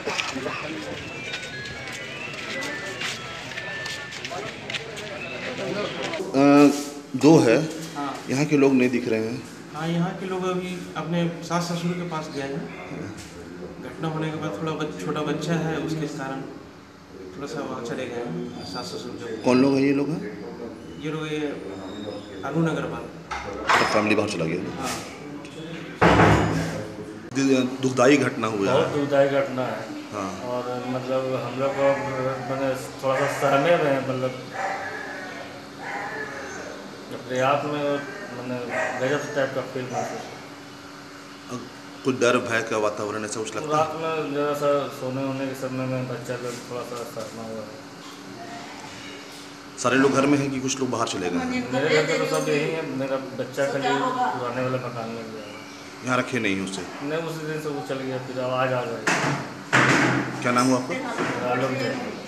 दो है। हाँ यहाँ के लोग नहीं दिख रहे हैं। हाँ, यहाँ के लोग अभी अपने सास ससुर के पास गए हैं। घटना होने के बाद थोड़ा छोटा बच्चा है, उसके कारण थोड़ा सा वहाँ चले गए हैं सास ससुर के। कौन लोग हैं ये लोग हैं? ये लोग ये अरुण अग्रवाल। फैमिली बाहर चला गया। हाँ, दुखदाई घटना हुआ बहुत है। दुखदायी घटना है। हाँ। और मतलब हम लोग को मैंने थोड़ा सा सहमे में है, मतलब अपने आप में मैंने गजब टाइप का फील महसूस। कुछ डर भय का वातावरण ऐसा कुछ लगता रात है? में ज़रा सा सोने होने के समय में बच्चा लोग थोड़ा सा सहमा हुआ है। सारे लोग घर में हैं कि कुछ लोग बाहर चले गए हैं? मेरे घर पे तो सब यही है, मेरा बच्चा खाली पुराने वाले मकान में गया है। यहाँ रखे नहीं उसे? नहीं, उसी दिन से वो चल गया, फिर आज आ गए। क्या नाम हुआ आपका? आलोक जैन।